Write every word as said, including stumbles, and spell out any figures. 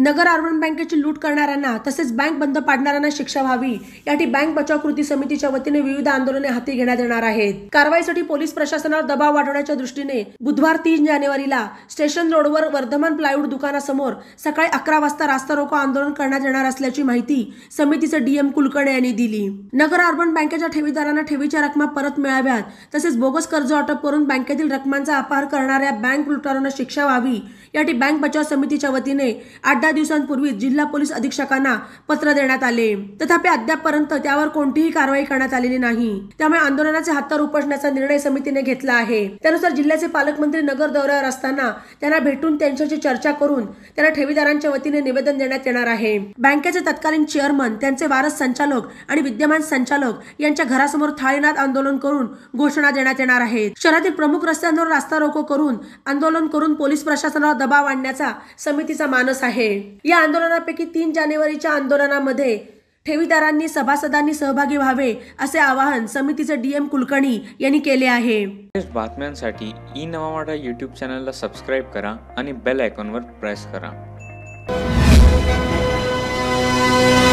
नगर urban बँकेची लूट करणाऱ्यांना तसेच बँक बंद पाडणाऱ्यांना शिक्षा व्हावी यासाठी बँक बचाव कृती समितीच्या वतीने विविध आंदोलने हाती घेण्यात येणार आहेत। कारवाईसाठी पोलीस प्रशासनावर दबाव वाढवण्याच्या दृष्टीने बुधवार तीन जानेवारीला स्टेशन रोडवर वर्धमान प्लायवूड दुकानासमोर सकाळी अकरा वाजता रास्ता रोको आंदोलन करण्यात येणार असल्याची माहिती समितीचे डीएम कुलकर्णी यांनी दिली। नगर अर्बन बँकेच्या ठेवीदारांना ठेवीच्या रकमा परत मिळाव्यात तसेच बोगस कर्ज वाटप करून बँकेतील रकमांचा अपहार करणाऱ्या बँक लुटारांना शिक्षा व्हावी यासाठी बँक बचाव समितीच्या वतीने आठ दहा दिवसांपूर्वी जिल्हा पोलीस अधीक्षकांना पत्र देण्यात आले, तथापि अद्यापपर्यंत त्यावर कोणतीही कारवाई करण्यात आलेली नाही। त्यामुळे आंदोलनाचे हातभार उपसण्याचा निर्णय समितीने घेतला आहे। त्यानुसार जिल्ह्याचे पालकमंत्री नगर दौऱ्यावर असताना त्यांना भेटून त्यांच्याशी चर्चा करून त्यांना ठेवीदारांच्या वतीने निवेदन देण्यात येणार आहे। बँकेचे तत्कालीन चेअरमन, त्यांचे वारस संचालक आणि विद्यमान संचालक यांच्या घरासमोर थाळीनाद आंदोलन करून घोषणा देण्यात येणार आहेत। शहरातील प्रमुख रस्त्यांवर रास्ता रोको करून आंदोलन करून पोलीस प्रशासनावर दबाव आणण्याचा समितीचा मानस आहे। या आंदोलनापैकी तीन जानेवारीच्या आंदोलनामध्ये ठेवीदारांनी सभासदांनी सहभागी व्हावे असे आवाहन समितीचे डीएम कुलकर्णी यांनी केले आहे। बातम्यांसाठी ई नवा मराठा यूट्यूब चॅनलला सबस्क्राईब करा आणि बेल आयकॉनवर प्रेस करा।